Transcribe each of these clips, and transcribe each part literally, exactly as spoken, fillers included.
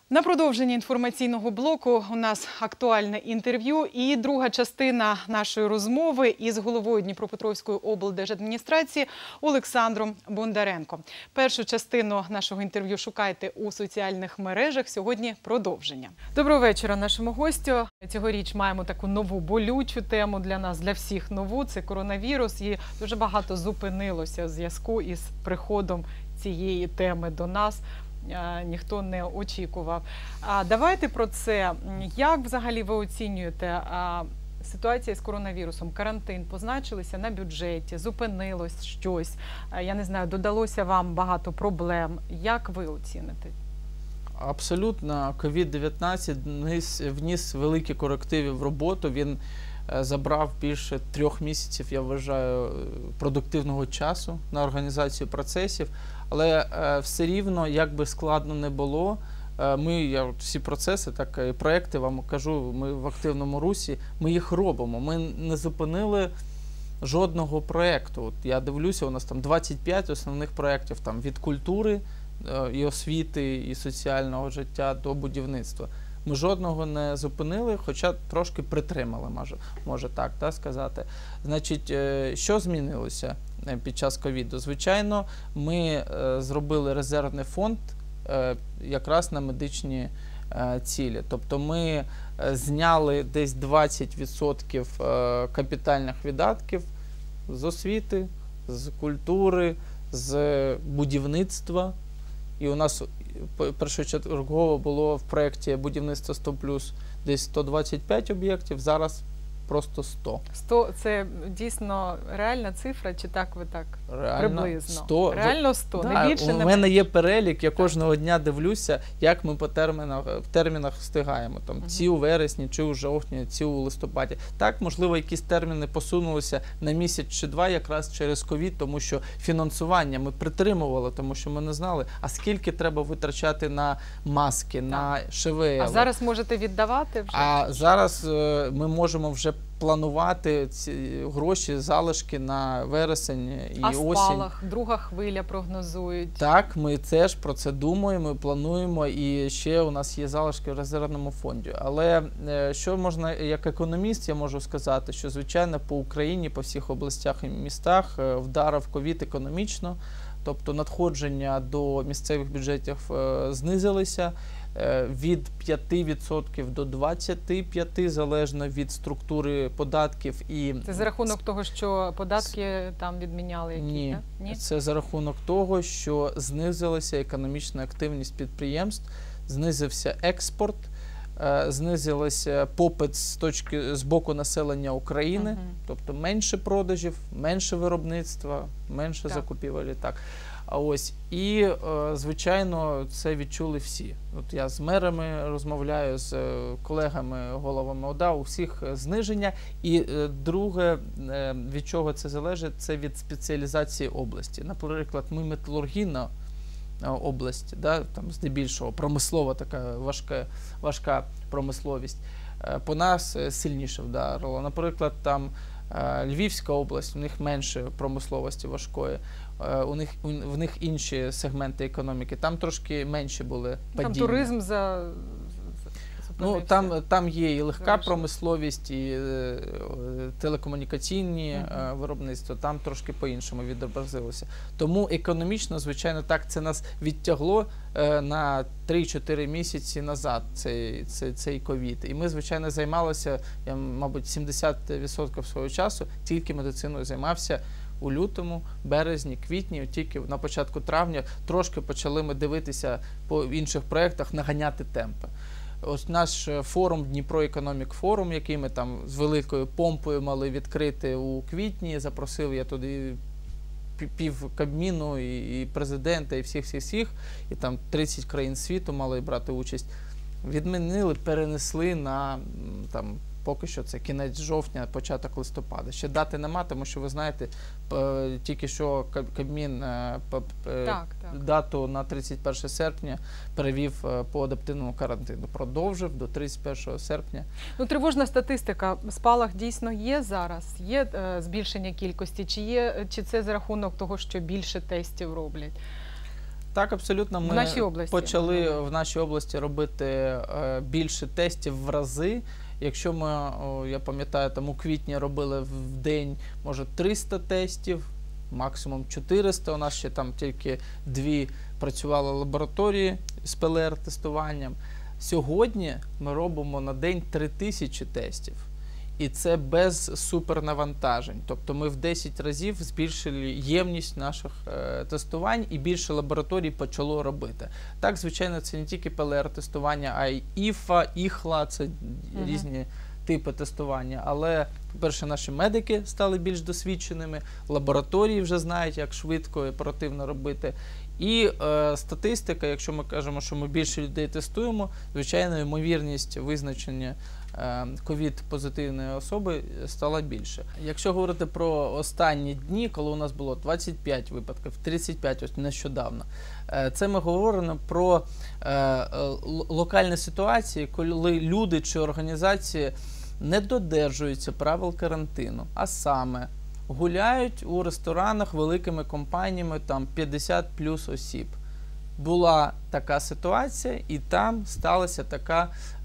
На продовження інформаційного блоку у нас актуальне інтерв'ю і друга частина нашої розмови із головою Дніпропетровської облдержадміністрації Олександром Бондаренком. Першу частину нашого інтерв'ю шукайте у соціальних мережах. Сьогодні продовження. Доброго вечора нашому гостю. Цьогоріч маємо таку нову болючу тему для нас, для всіх нову. Це коронавірус. І дуже багато зупинилося в зв'язку із приходом цієї теми до нас. Ніхто не очікував. А давайте про це. Як взагалі ви оцінюєте ситуацію з коронавірусом? Карантин позначилися на бюджеті, зупинилось щось. Я не знаю, додалося вам багато проблем. Як ви оціните? Абсолютно. ковід дев'ятнадцять вніс великі корективи в роботу. Він забрав більше трьох місяців, я вважаю, продуктивного часу на організацію процесів. Але е, все рівно, як би складно не було, е, ми, я всі процеси, так і проекти, вам кажу, ми в активному русі, ми їх робимо. Ми не зупинили жодного проєкту. От я дивлюся, у нас там двадцять п'ять основних проєктів, там від культури е, і освіти, і соціального життя до будівництва. Ми жодного не зупинили, хоча трошки притримали, може, може так та, сказати. Значить, що змінилося під час ковіду? Звичайно, ми е, зробили резервний фонд е, якраз на медичні е, цілі. Тобто ми зняли десь двадцять відсотків е, капітальних видатків з освіти, з культури, з будівництва. І у нас першочергово було в проєкті «Будівництво сто плюс» десь сто двадцять п'ять об'єктів, зараз просто сто. сто – це дійсно реальна цифра, чи так ви так Реально приблизно? сто. Реально сто, да, не більше, у не мене є перелік, я кожного дня дивлюся, як ми по термінах, в термінах встигаємо. Там, угу. Ці у вересні, чи у жовтні, ці у листопаді. Так, можливо, якісь терміни посунулися на місяць чи два якраз через ковід, тому що фінансування ми притримували, тому що ми не знали, а скільки треба витрачати на маски, так. на ШВЛ. А зараз можете віддавати вже? А зараз е, ми можемо вже планувати ці гроші, залишки на вересень і а осінь. А спалах, друга хвиля прогнозують? Так, ми теж про це думаємо, плануємо, і ще у нас є залишки в резервному фонді. Але що можна, як економіст, я можу сказати, що, звичайно, по Україні, по всіх областях і містах вдарив ковід економічно, тобто надходження до місцевих бюджетів знизилися. Від п'яти відсотків до двадцяти п'яти відсотків, залежно від структури податків. І це за рахунок того, що податки там відміняли якісь? Ні. Ні, це за рахунок того, що знизилася економічна активність підприємств, знизився експорт, знизився попит з точки з боку населення України, угу. тобто менше продажів, менше виробництва, менше так. закупівель. Так. А ось, і, звичайно, це відчули всі. От я з мерами розмовляю, з колегами, головами ОДА, у всіх зниження. І друге, від чого це залежить, це від спеціалізації області. Наприклад, ми металургійна область, да, там здебільшого промислова така важка, важка промисловість, по нас сильніше вдарило. Наприклад, там Львівська область, у них менше промисловості важкої, у них, у, в них інші сегменти економіки, там трошки менше були падіння. Там туризм за... Ну, там, там є і легка Хорошо. промисловість, і е, телекомунікаційні uh-huh. е, виробництва, там трошки по-іншому відобразилося. Тому економічно, звичайно, так, це нас відтягло е, на три-чотири місяці назад, цей, цей, цей ковід. І ми, звичайно, займалися, я, мабуть, сімдесят відсотків свого часу тільки медициною займався. У лютому, березні, квітні, тільки на початку травня трошки почали ми дивитися по інших проєктах, наганяти темпи. Ось наш форум, Дніпро Економік Форум, який ми там з великою помпою мали відкрити у квітні, запросив я туди пів Кабміну, і, і президента, і всіх-всіх-всіх, і там тридцять країн світу мали брати участь. Відмінили, перенесли на там, поки що це кінець жовтня, початок листопада. Ще дати нема, тому що, ви знаєте, тільки що Кабмін так, так. дату на тридцять перше серпня перевів по адаптивному карантину. Продовжив до тридцять першого серпня. Ну, тривожна статистика. Спалах дійсно є зараз? Є е, збільшення кількості? Чи, є, чи це за рахунок того, що більше тестів роблять? Так, абсолютно. Ми в нашій області почали в нашій області робити е, більше тестів в рази. Якщо ми, о, я пам'ятаю, там у квітні робили в день, може, триста тестів, максимум чотириста, у нас ще там тільки дві працювали лабораторії з пе ел ар-тестуванням. Сьогодні ми робимо на день три тисячі тестів. І це без супернавантажень. Тобто ми в десять разів збільшили ємність наших е, тестувань і більше лабораторій почало робити. Так, звичайно, це не тільки пе ел ар-тестування, а й іфа, іхла, це uh-huh. різні типи тестування. Але, по-перше, наші медики стали більш досвідченими, лабораторії вже знають, як швидко і оперативно робити. І е, статистика, якщо ми кажемо, що ми більше людей тестуємо, звичайно, ймовірність визначення ковід-позитивної особи стала більше. Якщо говорити про останні дні, коли у нас було двадцять п'ять випадків, тридцять п'ять ось нещодавно, це ми говоримо про локальні ситуації, коли люди чи організації не додержуються правил карантину, а саме гуляють у ресторанах великими компаніями, там п'ятдесят плюс осіб. Була така ситуація, і там сталося таке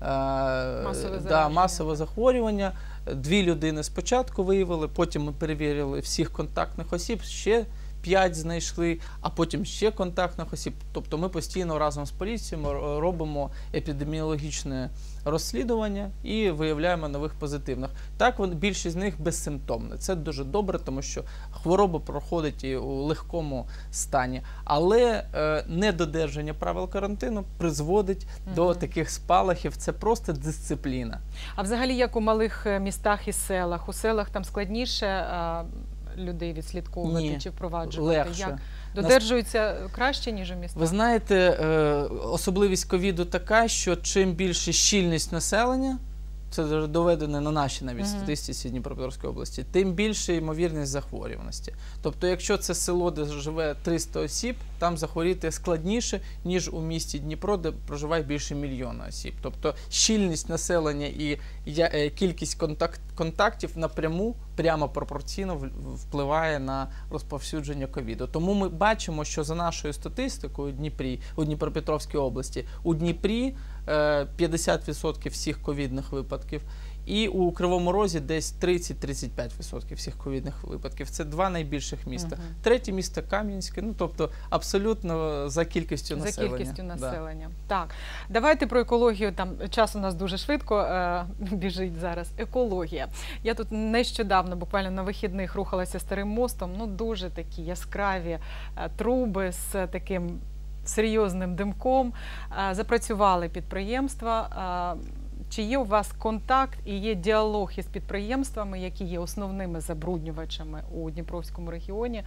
масове, да, масове захворювання. Дві людини спочатку виявили, потім ми перевірили всіх контактних осіб, ще п'ять знайшли, а потім ще контактних осіб. Тобто ми постійно разом з поліцією робимо епідеміологічне розслідування і виявляємо нових позитивних. Так, більшість з них безсимптомні. Це дуже добре, тому що хвороба проходить і у легкому стані. Але е, недодержання правил карантину призводить угу. до таких спалахів. Це просто дисципліна. А взагалі, як у малих містах і селах? У селах там складніше а, людей відслідковувати Ні, чи впроваджувати? Легше. Як? Додержуються краще, ніж у містах? Ви знаєте, особливість ковіду така, що чим більше щільність населення, це доведено на нашій навіть uh-huh. статистиці Дніпропетровської області, тим більше ймовірність захворюваності. Тобто, якщо це село, де живе триста осіб, там захворіти складніше, ніж у місті Дніпро, де проживає більше мільйона осіб. Тобто, щільність населення і кількість контакт, контактів напряму, прямо пропорційно впливає на розповсюдження ковіду. Тому ми бачимо, що за нашою статистикою у Дніпрі, у Дніпропетровській області, у Дніпрі п'ятдесят відсотків всіх ковідних випадків, і у Кривому Розі десь тридцять-тридцять п'ять відсотків всіх ковідних випадків. Це два найбільших міста. Угу. Третє місто Кам'янське, ну тобто абсолютно за кількістю за населення. За кількістю населення. Да. Так, давайте про екологію, там час у нас дуже швидко е, біжить зараз. Екологія. Я тут нещодавно, буквально на вихідних, рухалася старим мостом, ну дуже такі яскраві е, труби з таким серйозним димком, запрацювали підприємства. Чи є у вас контакт і є діалог із підприємствами, які є основними забруднювачами у Дніпровському регіоні?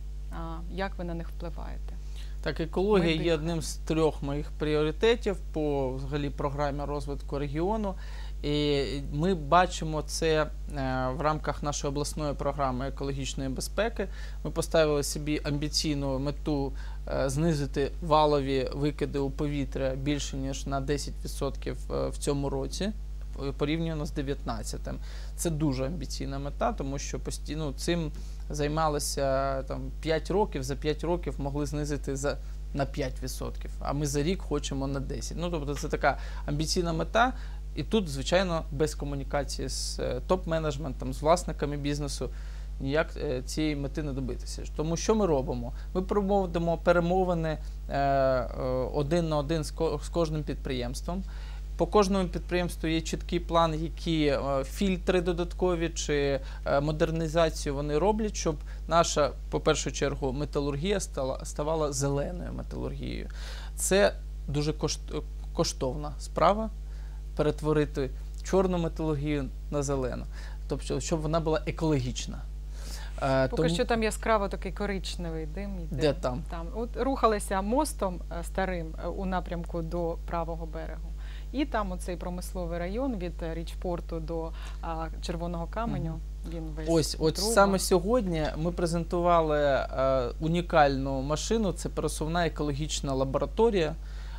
Як ви на них впливаєте? Так, екологія Медик. є одним з трьох моїх пріоритетів по взагалі програмі розвитку регіону. І ми бачимо це в рамках нашої обласної програми екологічної безпеки. Ми поставили собі амбіційну мету знизити валові викиди у повітря більше, ніж на десять відсотків в цьому році, порівняно з дев'ятнадцятим. Це дуже амбіційна мета, тому що постійно цим займалися там, п'ять років, за п'ять років могли знизити за, на п'ять відсотків, а ми за рік хочемо на десять. Ну, тобто це така амбіційна мета. І тут, звичайно, без комунікації з топ-менеджментом, з власниками бізнесу ніяк цієї мети не добитися. Тому що ми робимо? Ми проводимо перемовини один на один з кожним підприємством. По кожному підприємству є чіткий план, які фільтри додаткові чи модернізацію вони роблять, щоб наша, по першу чергу, металургія стала, ставала зеленою металургією. Це дуже коштовна справа. Перетворити чорну металургію на зелену, тобто, щоб вона була екологічна. Поки Тому... що там яскраво такий коричневий дим йде. Де там? Там. От рухалися мостом старим у напрямку до правого берегу. І там оцей промисловий район від Річпорту до а, Червоного Каменю. Mm. Він весь Ось, от саме сьогодні ми презентували а, унікальну машину, це пересувна екологічна лабораторія.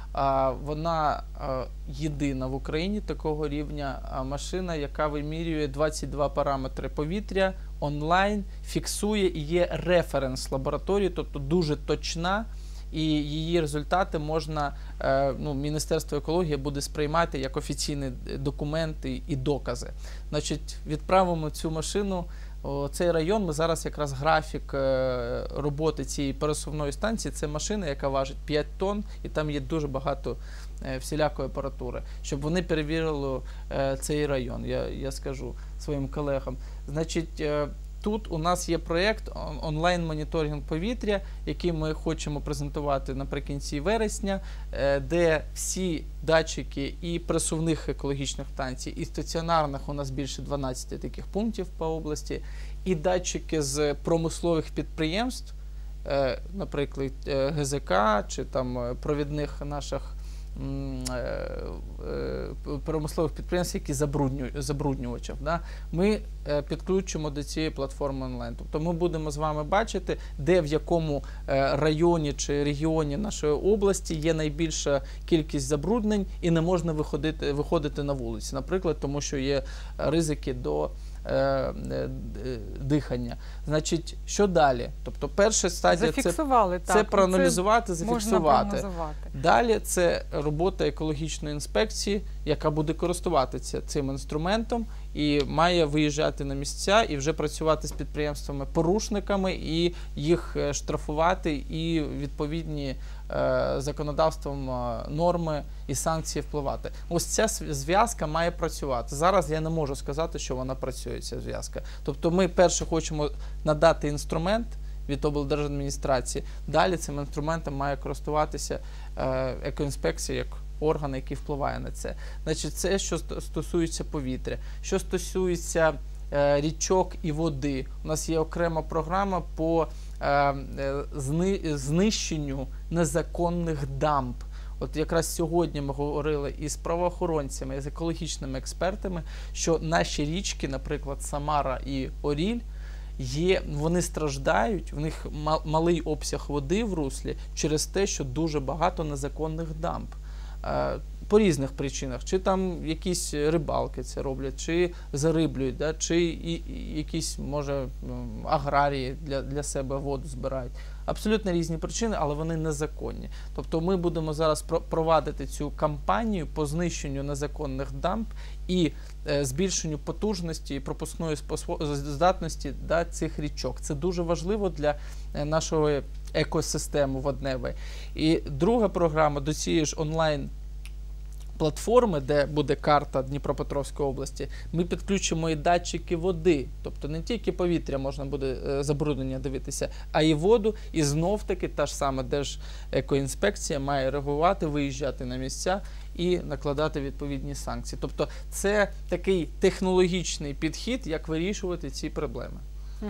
Вона єдина в Україні такого рівня машина, яка вимірює двадцять два параметри повітря онлайн, фіксує і є референс лабораторії, тобто дуже точна і її результати можна, ну, Міністерство екології буде сприймати як офіційні документи і докази. Значить, відправимо цю машину у цей район. Ми зараз якраз графік роботи цієї пересувної станції. Це машина, яка важить п'ять тонн, і там є дуже багато всілякої апаратури, щоб вони перевірили цей район, я, я скажу своїм колегам. Значить, тут у нас є проєкт онлайн-моніторинг повітря, який ми хочемо презентувати наприкінці вересня, де всі датчики і пересувних екологічних станцій, і стаціонарних, у нас більше дванадцяти таких пунктів по області, і датчики з промислових підприємств, наприклад, Ге Зе Ка чи там провідних наших промислових підприємств, які забруднювачів, да, ми підключимо до цієї платформи онлайн. Тобто ми будемо з вами бачити, де в якому районі чи регіоні нашої області є найбільша кількість забруднень і не можна виходити, виходити на вулиці, наприклад, тому що є ризики до дихання. Значить, що далі? Тобто, перша стадія це, це проаналізувати, це зафіксувати. Далі це робота екологічної інспекції, яка буде користуватися цим інструментом і має виїжджати на місця і вже працювати з підприємствами-порушниками і їх штрафувати, і відповідні е, законодавством норми і санкції впливати. Ось ця зв'язка має працювати. Зараз я не можу сказати, що вона працює, ця зв'язка. Тобто ми перше хочемо надати інструмент від облдержадміністрації, далі цим інструментом має користуватися е, екоінспекція як орган, який впливає на це. Значить, це, що стосується повітря. Що стосується е, річок і води, у нас є окрема програма по е, зни, знищенню незаконних дамб. От якраз сьогодні ми говорили із правоохоронцями, і з екологічними експертами, що наші річки, наприклад, Самара і Оріль, Є, вони страждають, в них малий обсяг води в руслі через те, що дуже багато незаконних дамб. По різних причинах. Чи там якісь рибалки це роблять, чи зариблюють, да, чи і, і якісь, може, аграрії для, для себе воду збирають. Абсолютно різні причини, але вони незаконні. Тобто ми будемо зараз провадити цю кампанію по знищенню незаконних дамб і е, збільшенню потужності і пропускної здатності, да, цих річок. Це дуже важливо для е, нашої екосистеми водневої. І друга програма до цієї ж онлайн платформи, де буде карта Дніпропетровської області, ми підключимо і датчики води. Тобто не тільки повітря можна буде забруднення дивитися, а і воду. І знов-таки та ж сама Держекоінспекція має реагувати, виїжджати на місця і накладати відповідні санкції. Тобто це такий технологічний підхід, як вирішувати ці проблеми. Угу.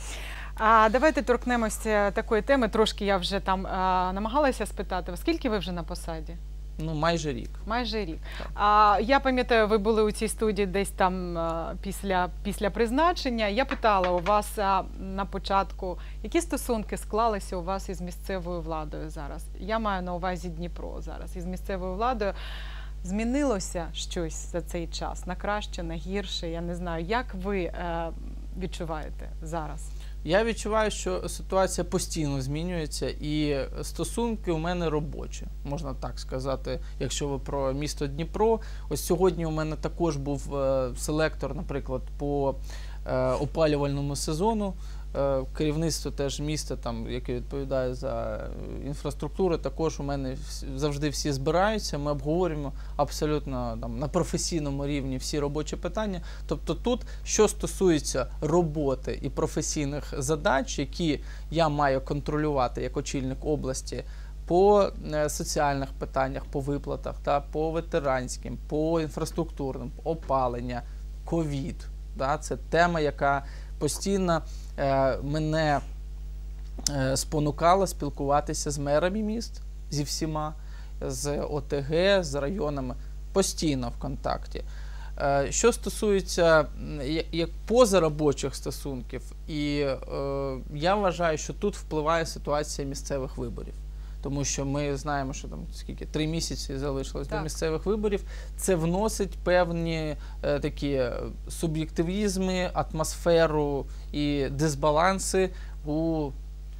А давайте торкнемося такої теми. Трошки я вже там а, намагалася спитати, скільки ви вже на посаді? Ну, майже рік. Майже рік. А, я пам'ятаю, ви були у цій студії десь там а, після, після призначення. Я питала у вас а, на початку, які стосунки склалися у вас із місцевою владою зараз? Я маю на увазі Дніпро зараз. Із місцевою владою змінилося щось за цей час? На краще, на гірше? Я не знаю. Як ви е, відчуваєте зараз? Я відчуваю, що ситуація постійно змінюється, і стосунки у мене робочі, можна так сказати, якщо ви про місто Дніпро. Ось сьогодні у мене також був селектор, наприклад, по опалювальному сезону. Керівництво теж міста, там, яке відповідає за інфраструктуру, також у мене завжди всі збираються, ми обговорюємо абсолютно там, на професійному рівні всі робочі питання. Тобто тут, що стосується роботи і професійних задач, які я маю контролювати як очільник області, по соціальних питаннях, по виплатах, та, по ветеранським, по інфраструктурним, опалення, ковід. Да, це тема, яка постійно е, мене е, спонукала спілкуватися з мерами міст, зі всіма, з О Те Ге, з районами, постійно в контакті. Е, що стосується як позаробочих стосунків, і е, я вважаю, що тут впливає ситуація місцевих виборів. Тому що ми знаємо, що там скільки три місяці залишилось так. до місцевих виборів. Це вносить певні е, такі суб'єктивізми, атмосферу і дисбаланси у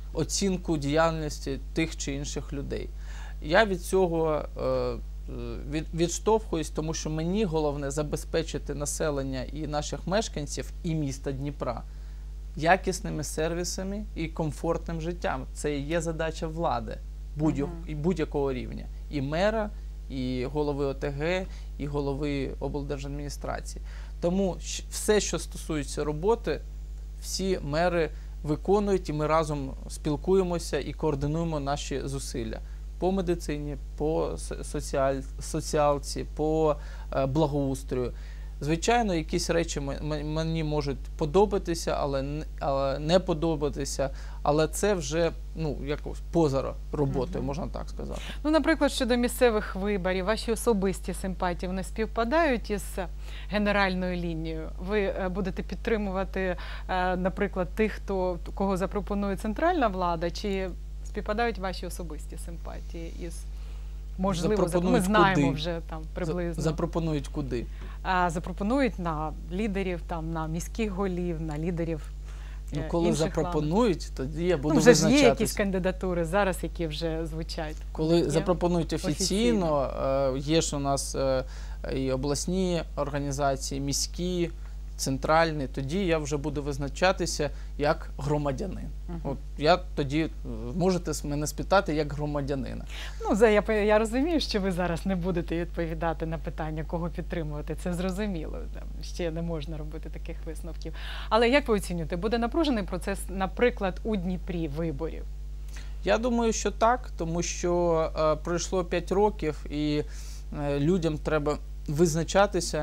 оцінку діяльності тих чи інших людей. Я від цього е, від, відштовхуюсь, тому що мені головне забезпечити населення і наших мешканців, і міста Дніпра якісними сервісами і комфортним життям. Це і є задача влади будь-якого рівня. І мера, і голови О Те Ге, і голови облдержадміністрації. Тому все, що стосується роботи, всі мери виконують, і ми разом спілкуємося і координуємо наші зусилля по медицині, по соціаль... соціалці, по е, благоустрою. Звичайно, якісь речі мені можуть подобатися, але, але не подобатися, але це вже, ну, якось поза роботою, можна так сказати. Ну, наприклад, щодо місцевих виборів, ваші особисті симпатії, вони співпадають із генеральною лінією? Ви будете підтримувати, наприклад, тих, хто, кого запропонує центральна влада, чи співпадають ваші особисті симпатії із, можливо, ми знаємо куди? Вже там приблизно. Запропонують куди? Запропонують на лідерів, там, на міських голів, на лідерів. Ну, коли запропонують, ланд. Тоді я буду ну, вже визначатися. Вже є якісь кандидатури зараз, які вже звучать. Коли є? запропонують офіційно, офіційно, є ж у нас і обласні організації, міські, центральні, тоді я вже буду визначатися як громадянин. Uh-huh. От я тоді, можете мене спитати як громадянина. Ну, я, я розумію, що ви зараз не будете відповідати на питання, кого підтримувати. Це зрозуміло. Там ще не можна робити таких висновків. Але як ви оцінюєте, буде напружений процес, наприклад, у Дніпрі виборів? Я думаю, що так, тому що е, пройшло п'ять років і е, людям треба визначатися.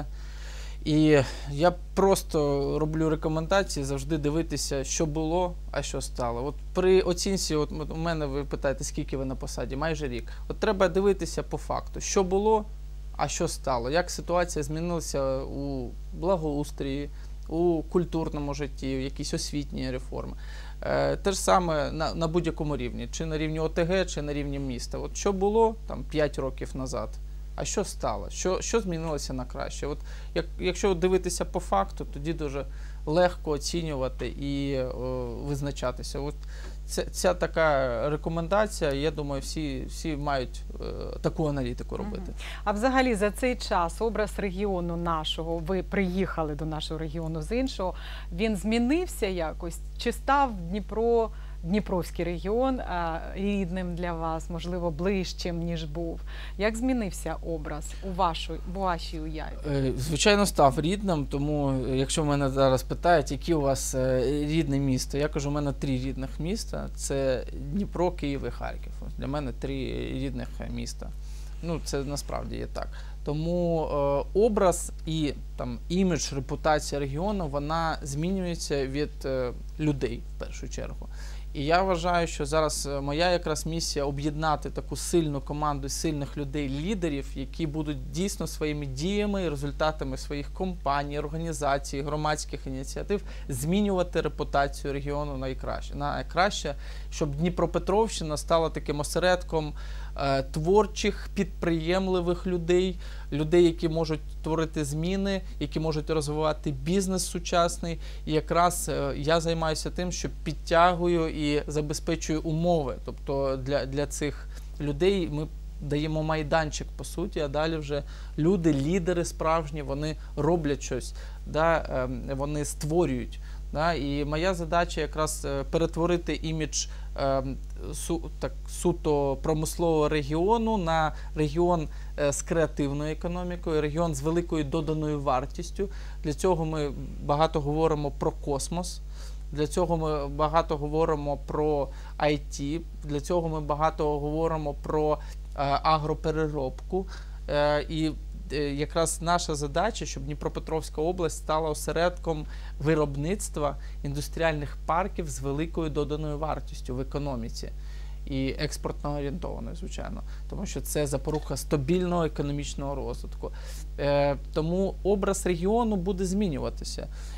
І я просто роблю рекомендації завжди дивитися, що було, а що стало. От при оцінці, от у мене ви питаєте, скільки ви на посаді, майже рік. От треба дивитися по факту, що було, а що стало, як ситуація змінилася у благоустрії, у культурному житті, якісь освітні реформи. Е, те ж саме на, на будь-якому рівні, чи на рівні О Те Ге, чи на рівні міста. От що було там п'ять років назад, а що стало? Що, що змінилося на краще? От, як, якщо дивитися по факту, тоді дуже легко оцінювати і о, визначатися. От ця, ця така рекомендація, я думаю, всі, всі мають е, таку аналітику робити. А взагалі за цей час образ регіону нашого, ви приїхали до нашого регіону з іншого, він змінився якось? Чи став Дніпро, Дніпровський регіон рідним для вас, можливо, ближчим, ніж був? Як змінився образ у, вашу, у вашій уяві? Звичайно, став рідним, тому якщо мене зараз питають, які у вас рідне місто, я кажу, у мене три рідних міста. Це Дніпро, Київ і Харків. Для мене три рідних міста. Ну, це насправді є так. Тому е, образ і там, імідж, репутація регіону, вона змінюється від е, людей, в першу чергу. І я вважаю, що зараз моя якраз місія об'єднати таку сильну команду сильних людей, лідерів, які будуть дійсно своїми діями і результатами своїх компаній, організацій, громадських ініціатив змінювати репутацію регіону найкраще, найкраще, щоб Дніпропетровщина стала таким осередком е, творчих, підприємливих людей, людей, які можуть творити зміни, які можуть розвивати бізнес сучасний. І якраз е, я займаюся тим, що підтягую і забезпечую умови. Тобто для, для цих людей ми даємо майданчик, по суті, а далі вже люди, лідери справжні, вони роблять щось, да, е, вони створюють. Да, і моя задача якраз перетворити імідж е, су, так, суто промислового регіону на регіон е, з креативною економікою, регіон з великою доданою вартістю. Для цього ми багато говоримо про космос, для цього ми багато говоримо про ай ті, для цього ми багато говоримо про е, агропереробку. Е, і якраз наша задача, щоб Дніпропетровська область стала осередком виробництва індустріальних парків з великою доданою вартістю в економіці. І експортно орієнтованою, звичайно. Тому що це запорука стабільного економічного розвитку. Е, тому образ регіону буде змінюватися.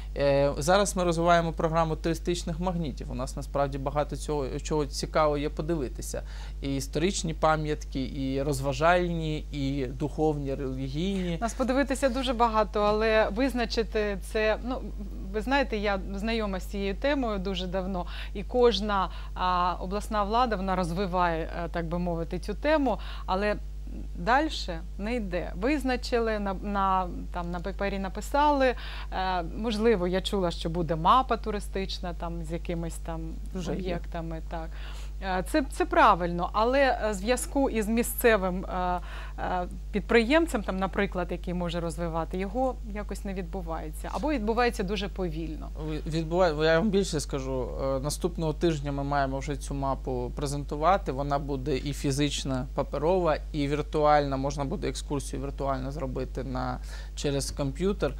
Зараз ми розвиваємо програму туристичних магнітів. У нас насправді багато цього, чого цікавого є подивитися. І історичні пам'ятки, і розважальні, і духовні, релігійні. Нас подивитися дуже багато, але визначити це, ну, ви знаєте, я знайома з цією темою дуже давно, і кожна а, обласна влада, вона розвиває, так би мовити, цю тему, але далі не йде. Визначили, на, на, там, на папері написали, е, можливо, я чула, що буде мапа туристична там, з якимись там об'єктами. Так. Це, це правильно, але зв'язку із місцевим е, е, підприємцем, там, наприклад, який може розвивати, його якось не відбувається. Або відбувається дуже повільно. Відбуває, я вам більше скажу, наступного тижня ми маємо вже цю мапу презентувати. Вона буде і фізична, паперова, і віртуальна. Можна буде екскурсію віртуально зробити на, через комп'ютер.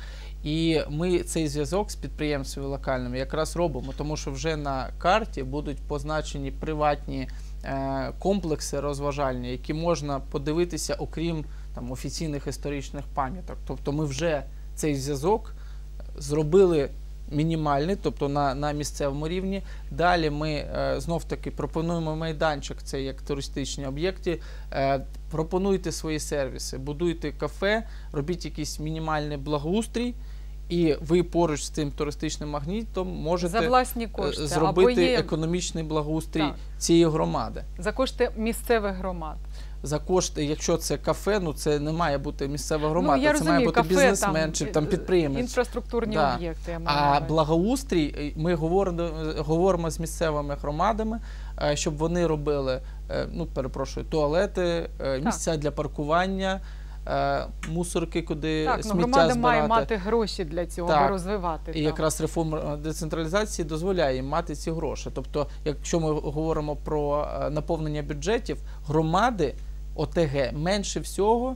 І ми цей зв'язок з підприємцями локальними якраз робимо, тому що вже на карті будуть позначені приватні е, комплекси розважальні, які можна подивитися, окрім там, офіційних історичних пам'яток. Тобто ми вже цей зв'язок зробили мінімальний, тобто на, на місцевому рівні. Далі ми е, знов-таки пропонуємо майданчик, це як туристичні об'єкти. Е, пропонуйте свої сервіси, будуйте кафе, робіть якийсь мінімальний благоустрій, і ви поруч з цим туристичним магнітом можете за власні кошти, зробити або є... економічний благоустрій так. цієї громади. За кошти місцевих громад. За кошти, якщо це кафе, ну це не має бути місцева громада, ну, я це розумію, має бути кафе, бізнесмен там, чи там підприємець. Інфраструктурні да. об'єкти. Я маю а благоустрій, ми говоримо, говоримо з місцевими громадами, щоб вони робили, ну перепрошую, туалети, місця так. для паркування, мусорки, куди так, сміття ну, громада збирати. Має мати гроші для цього, так. аби розвивати. І там. якраз реформа децентралізації дозволяє їм мати ці гроші. Тобто, якщо ми говоримо про наповнення бюджетів, громади О Те Ге менше всього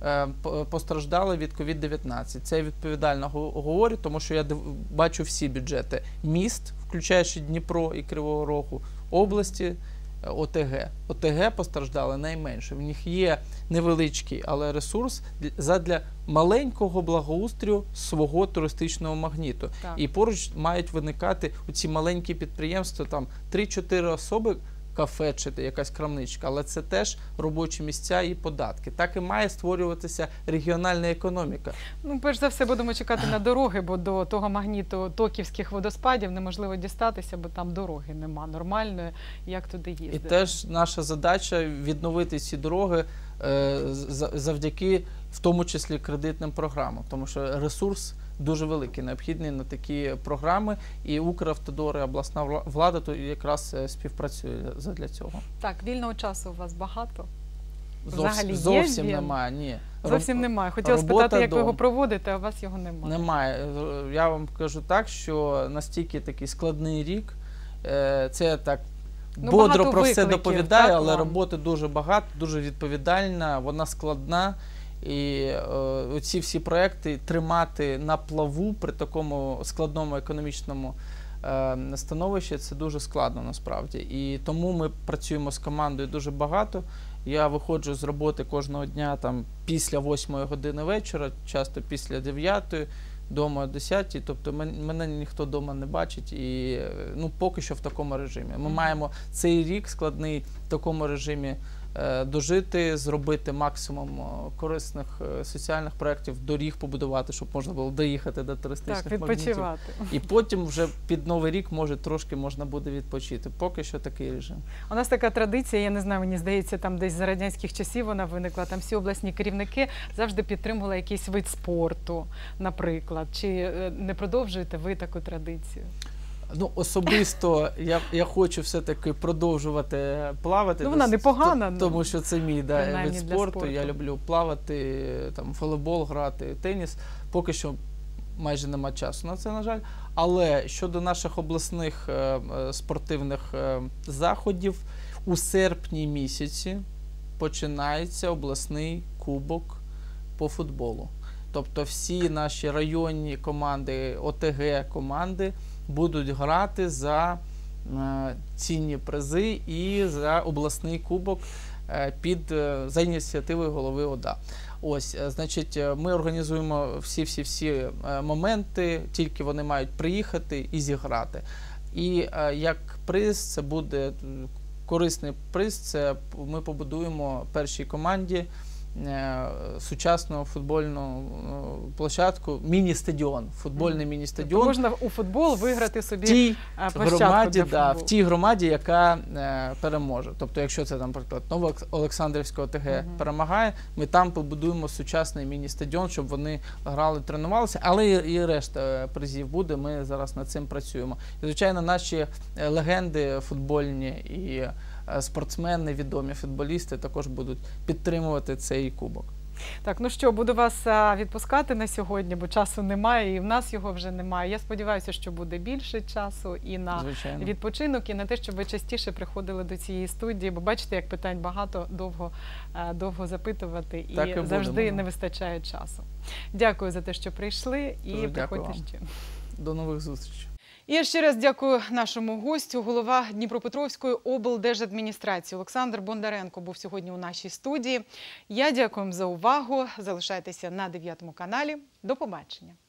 постраждали від ковід дев'ятнадцять. Це я відповідально говорю, тому що я бачу всі бюджети міст, включаючи Дніпро і Кривого Рогу, області, О Те Ге. О Те Ге постраждали найменше. В них є невеличкий, але ресурс задля маленького благоустрою свого туристичного магніту. Так. І поруч мають виникати ці маленькі підприємства, там три-чотири особи, кафе чи якась крамничка, але це теж робочі місця і податки. Так і має створюватися регіональна економіка. Ну, перш за все, будемо чекати на дороги, бо до того магніту токівських водоспадів неможливо дістатися, бо там дороги нема нормальної, як туди їздити. І теж наша задача відновити ці дороги е, завдяки, в тому числі, кредитним програмам, тому що ресурс дуже великий, необхідний на такі програми, і Укравтодор, і обласна влада то якраз співпрацює для цього. Так, вільного часу у вас багато? Взагалі Зовс, зовсім є немає, ні. Зовсім немає. Хотіла спитати, як ви його проводите, а у вас його немає. Немає. Я вам кажу так, що настільки такий складний рік, це так ну, бодро про все доповідаю, але вам? Роботи дуже багато, дуже відповідальна, вона складна. І е, ці всі проекти тримати на плаву при такому складному економічному е, становищі, це дуже складно насправді. І тому ми працюємо з командою дуже багато. Я виходжу з роботи кожного дня там, після восьмої години вечора, часто після дев'ятої, дома о десятій, тобто мене ніхто вдома не бачить, і ну, поки що в такому режимі. Ми маємо цей рік складний в такому режимі дожити, зробити максимум корисних соціальних проєктів, доріг побудувати, щоб можна було доїхати до туристичних так, відпочивати. магнітів. І потім вже під Новий рік, може, трошки можна буде відпочити. Поки що такий режим. У нас така традиція, я не знаю, мені здається, там десь за радянських часів вона виникла, там всі обласні керівники завжди підтримували якийсь вид спорту, наприклад. Чи не продовжуєте ви таку традицію? Ну, особисто я, я хочу все-таки продовжувати плавати. Ну, вона непогана. Тому що це мій да, вид спорту. спорту. Я люблю плавати, там, волейбол грати, теніс. Поки що майже нема часу на це, на жаль. Але щодо наших обласних е, спортивних е, заходів, у серпні місяці починається обласний кубок по футболу. Тобто всі наші районні команди, О Те Ге команди будуть грати за е, цінні призи і за обласний кубок е, під, е, за ініціативою голови О Да. Ось, е, значить, е, ми організуємо всі-всі-всі е, моменти, тільки вони мають приїхати і зіграти. І е, як приз це буде м, корисний приз, це ми побудуємо першій команді е, сучасну футбольну е, площадку, міні-стадіон, футбольний міні-стадіон. Можна у футбол виграти В собі тій е, площадку громаді, для да, в футболу. тій громаді, яка е, переможе. Тобто, якщо це, там, наприклад, Новоолександрівська ОТГ Мгм. перемагає, ми там побудуємо сучасний міні-стадіон, щоб вони грали, тренувалися, але і, і решта призів буде, ми зараз над цим працюємо. І, звичайно, наші е, легенди футбольні і е, спортсмени, відомі футболісти також будуть підтримувати цей кубок. Так, ну що, буду вас а, відпускати на сьогодні, бо часу немає, і в нас його вже немає. Я сподіваюся, що буде більше часу і на Звичайно. відпочинок, і на те, щоб ви частіше приходили до цієї студії, бо бачите, як питань багато, довго, е, довго запитувати, і, Так і завжди будемо. не вистачає часу. Дякую за те, що прийшли, і Дуже дякую приходьте вам. ще. До нових зустрічей. І я ще раз дякую нашому гостю. Голова Дніпропетровської облдержадміністрації Олександр Бондаренко був сьогодні у нашій студії. Я дякую вам за увагу. Залишайтеся на дев'ятому каналі. До побачення.